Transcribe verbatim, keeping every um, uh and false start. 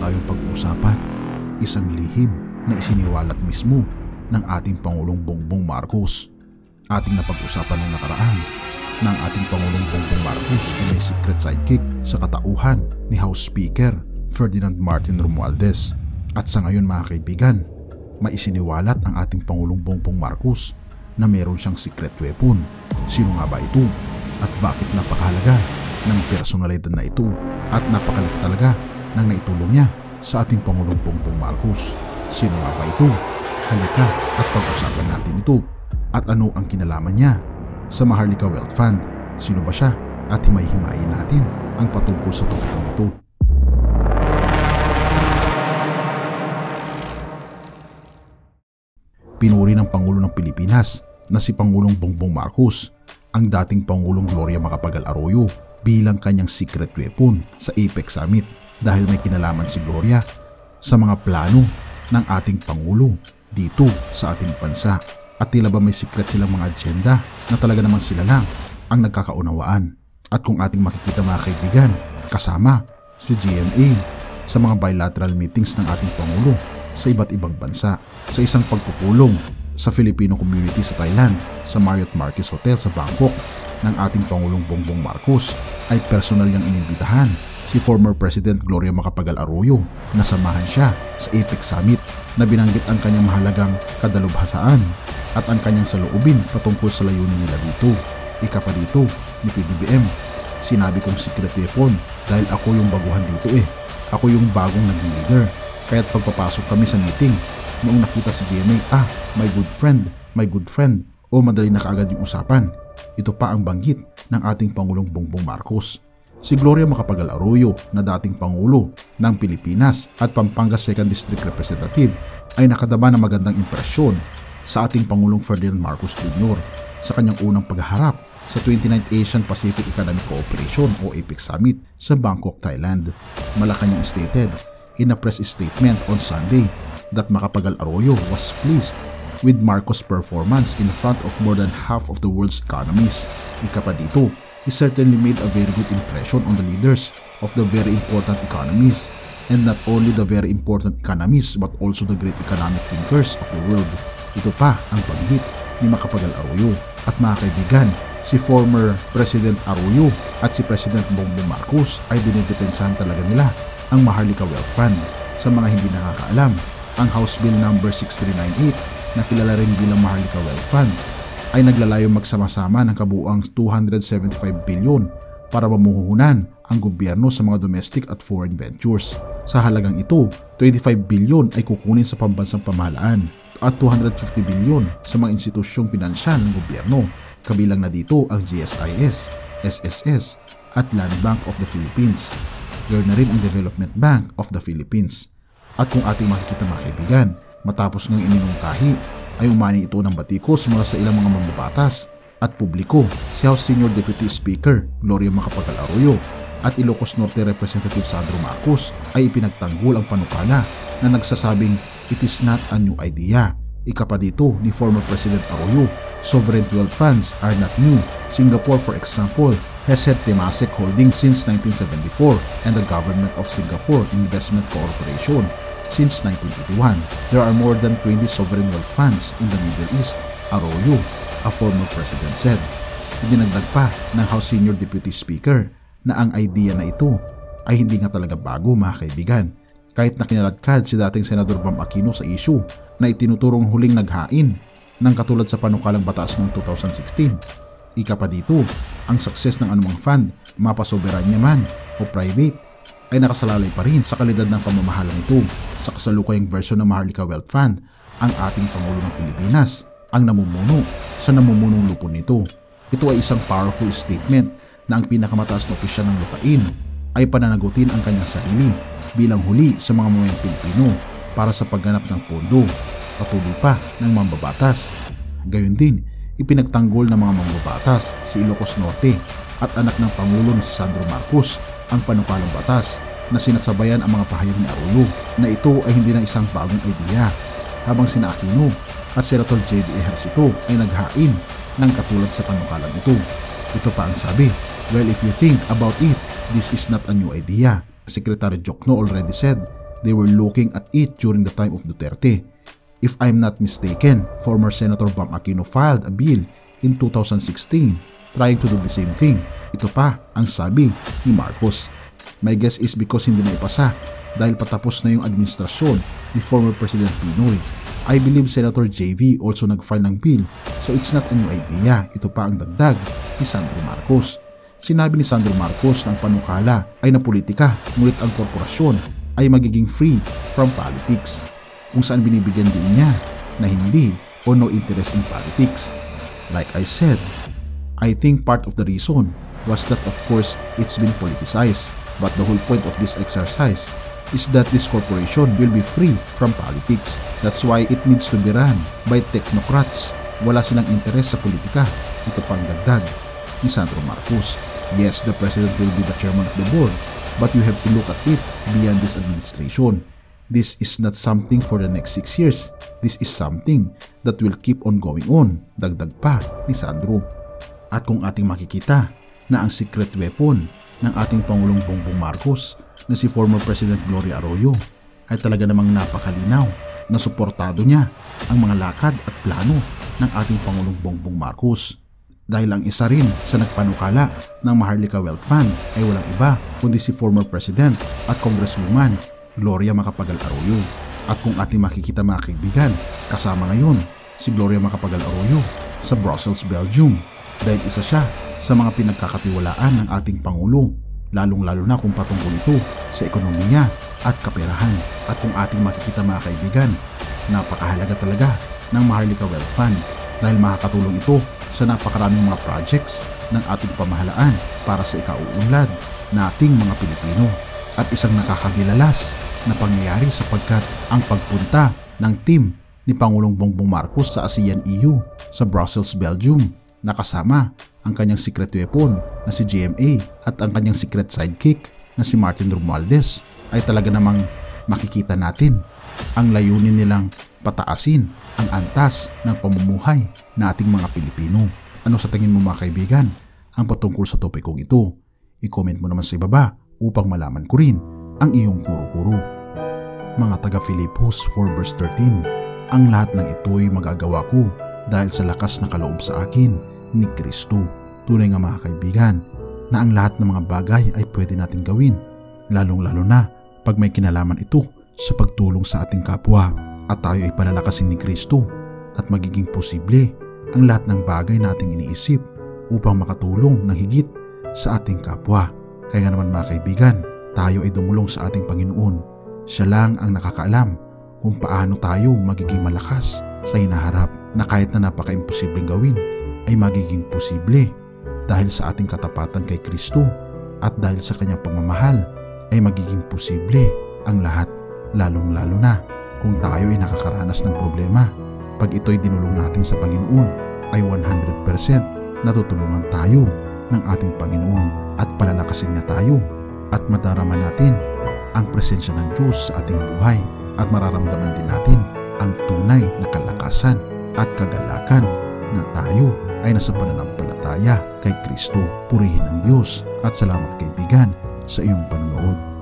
tayong pag-uusapan, isang lihim na isiniwalat mismo ng ating Pangulong Bongbong Marcos. Ating napag-usapan ng nakaraan ng ating Pangulong Bongbong Marcos ay may secret sidekick sa katauhan ni House Speaker Ferdinand Martin Romualdez. At sa ngayon mga kaibigan, may isiniwalat ang ating Pangulong Bongbong Marcos na meron siyang secret weapon. Sino nga ba ito? At bakit napakahalaga ng personalidad na ito? At napakalaki talaga ng naitulong niya sa ating Pangulong Bongbong Marcos. Sino nga ba ito? Halika at pag-usapan natin ito. At ano ang kinalaman niya sa Maharlika Wealth Fund? Sino ba siya? At himay-himayin natin ang patungkol sa topikong ito. Pinuri ng Pangulo ng Pilipinas na si Pangulong Bongbong Marcos ang dating Pangulong Gloria Macapagal Arroyo bilang kanyang secret weapon sa APEC Summit dahil may kinalaman si Gloria sa mga plano ng ating Pangulo dito sa ating bansa. At tila ba may secret silang mga agenda na talaga naman sila lang ang nagkakaunawaan. At kung ating makikita mga kaibigan, kasama si G M A sa mga bilateral meetings ng ating Pangulo sa iba't ibang bansa, sa isang pagpupulong sa Filipino community sa Thailand sa Marriott Marquis Hotel sa Bangkok ng ating Pangulong Bongbong Marcos ay personal niyang inimbitahan si former President Gloria Macapagal Arroyo na samahan siya sa APEC Summit na binanggit ang kanyang mahalagang kadalubhasaan at ang kanyang saloobin patungkol sa layunin nila dito. Ika pa dito ni P D B M, sinabi kong secret weapon dahil ako yung baguhan dito eh. Ako yung bagong naging leader. Kaya't pagpapasok kami sa meeting, noong nakita si G M A, ah, my good friend, my good friend, o madali na kaagad yung usapan. Ito pa ang banggit ng ating Pangulong Bongbong Marcos. Si Gloria Macapagal Arroyo na dating Pangulo ng Pilipinas at Pampanga second District Representative ay nakadama ng magandang impresyon sa ating Pangulong Ferdinand Marcos Junior sa kanyang unang pagharap sa twenty-ninth Asian Pacific Economic Cooperation o APEC Summit sa Bangkok, Thailand. Malacanang stated in a press statement on Sunday that Macapagal Arroyo was pleased with Marcos' performance in front of more than half of the world's economies. Ika pa dito, he certainly made a very good impression on the leaders of the very important economies, and not only the very important economies but also the great economic thinkers of the world. Ito pa ang banggit ni Macapagal Arroyo. At mga kaibigan, si former President Arroyo at si President Bongbong Marcos ay dinidepensahan talaga nila ang Maharlika Wealth Fund. Sa mga hindi nakakaalam, ang House Bill number six three nine eight na kilala rin bilang Maharlika Wealth Fund ay naglalayong magsama-sama ng kabuuang two hundred seventy-five billion para mamuhunan ang gobyerno sa mga domestic at foreign ventures. Sa halagang ito, twenty-five billion ay kukunin sa pambansang pamahalaan at two hundred fifty billion sa mga institusyong pinansyal ng gobyerno. Kabilang na dito ang G S I S, S S S at Land Bank of the Philippines. Ganoon na rin ang Development Bank of the Philippines. At kung ating makikita mga kaibigan, matapos ng iminungkahi ay umani ito ng batikos mula sa ilang mga mambabatas at publiko. Si House Senior Deputy Speaker Gloria Macapagal Arroyo at Ilocos Norte Representative Sandro Marcos ay ipinagtanggol ang panukala na nagsasabing it is not a new idea. Ika pa dito ni former President Arroyo, sovereign wealth funds are not new. Singapore, for example, has had Temasek Holdings since nineteen seventy-four and the Government of Singapore Investment Corporation since nineteen eighty-one. There are more than twenty sovereign wealth funds in the Middle East, Arroyo, a former president, said. Idinagdag pa ng House Senior Deputy Speaker na ang idea na ito ay hindi nga talaga bago mga kaibigan. Kahit na kinaladkad si dating Senador Bam Aquino sa issue na itinuturong huling naghain ng katulad sa panukalang batas noong two thousand sixteen. Ika pa dito, ang success ng anumang fund, mapasoberanya man o private, ay nakasalalay pa rin sa kalidad ng pamamahala nito. Sa kasalukuyang version ng Maharlika Wealth Fund, ang ating Pangulo ng Pilipinas ang namumuno sa namumunong lupon nito. Ito ay isang powerful statement na ang pinakamataas na opisyal ng lupain ay pananagutin ang kanyang sarili bilang huli sa mga mamayang Pilipino para sa pagganap ng pondo, patuloy pa ng mambabatas. Gayon din, ipinagtanggol ng mga mambabatas si Ilocos Norte at anak ng Pangulo na si Sandro Marcos ang panukalang batas na sinasabayan ang mga pahayag ni Arroyo na ito ay hindi na isang bagong idea, habang sina Aquino at Senator J D Ejercito ay naghain ng katulad sa panukalang ito. Ito pa ang sabi, well, if you think about it, this is not a new idea. Secretary Jokno already said they were looking at it during the time of Duterte. If I'm not mistaken, former Senator Bam Aquino filed a bill in two thousand sixteen trying to do the same thing. Ito pa ang sabi ni Marcos. My guess is because hindi na ipasa dahil patapos na yung administrasyon ni former President Pinoy. I believe Senator J V also nag-file ng bill, so it's not a new idea. Ito pa ang dagdag ni Sandro Marcos. Sinabi ni Sandro Marcos na ang panukala ay na politika, ngunit ang korporasyon ay magiging free from politics, kung saan binibigyan din niya na hindi o no interest in politics. Like I said, I think part of the reason was that of course it's been politicized, but the whole point of this exercise is that this corporation will be free from politics. That's why it needs to be run by technocrats. Wala silang interes sa politika. Ito pang dagdag ni Sandro Marcos. Yes, the president will be the chairman of the board, but you have to look at it beyond this administration. This is not something for the next six years. This is something that will keep on going on. Dagdag pa ni Sandro. At kung ating makikita na ang secret weapon ng ating Pangulong Bongbong Marcos na si former President Gloria Arroyo ay talaga namang napakalinaw na suportado niya ang mga lakad at plano ng ating Pangulong Bongbong Marcos. Dahil ang isa rin sa nagpanukala ng Maharlika Wealth Fund ay walang iba kundi si former President at Congresswoman Gloria Macapagal Arroyo. At kung ating makikita mga kaibigan, kasama ngayon si Gloria Macapagal Arroyo sa Brussels, Belgium, dahil isa siya sa mga pinagkakatiwalaan ng ating Pangulo, lalong-lalo na kung patungkol ito sa ekonomiya at kaperahan. At kung ating makikita mga kaibigan, napakahalaga talaga ng Maharlika Wealth Fund dahil makakatulong ito sa napakaraming mga projects ng ating pamahalaan para sa ikauunlad nating mga Pilipino. At isang nakakagilalas na pangyayari sapagkat ang pagpunta ng team ni Pangulong Bongbong Marcos sa ASEAN E U sa Brussels, Belgium, nakasama ang kanyang secret weapon na si G M A at ang kanyang secret sidekick na si Martin Romualdez ay talaga namang makikita natin ang layunin nilang pataasin ang antas ng pamumuhay nating mga Pilipino. Ano sa tingin mo mga kaibigan ang patungkol sa topikong ito? I-comment mo naman sa ibaba upang malaman ko rin ang iyong kuro-kuro. Mga taga Filipos four verse thirteen, ang lahat ng ito'y magagawa ko dahil sa lakas na kaloob sa akin ni Kristo. Tunay nga mga kaibigan na ang lahat ng mga bagay ay pwede natin gawin, lalong-lalo na pag may kinalaman ito sa pagtulong sa ating kapwa at tayo ay palalakasin ni Kristo at magiging posible ang lahat ng bagay nating iniisip upang makatulong ng higit sa ating kapwa. Kaya nga naman mga kaibigan, tayo ay dumulong sa ating Panginoon. Siya lang ang nakakaalam kung paano tayo magiging malakas sa hinaharap na kahit na napaka-imposibleng gawin ay magiging posible dahil sa ating katapatan kay Kristo at dahil sa kanyang pagmamahal ay magiging posible ang lahat, lalong-lalo na kung tayo ay nakakaranas ng problema. Pag ito'y dinulong natin sa Panginoon ay one hundred percent natutulungan tayo ng ating Panginoon at palalakasin niya tayo at madarama natin ang presensya ng Diyos sa ating buhay at mararamdaman din natin ang tunay na kalakasan at kagalakan na tayo ay nasa pananampalataya kay Kristo. Purihin ang Diyos at salamat kaibigan sa iyong panonood.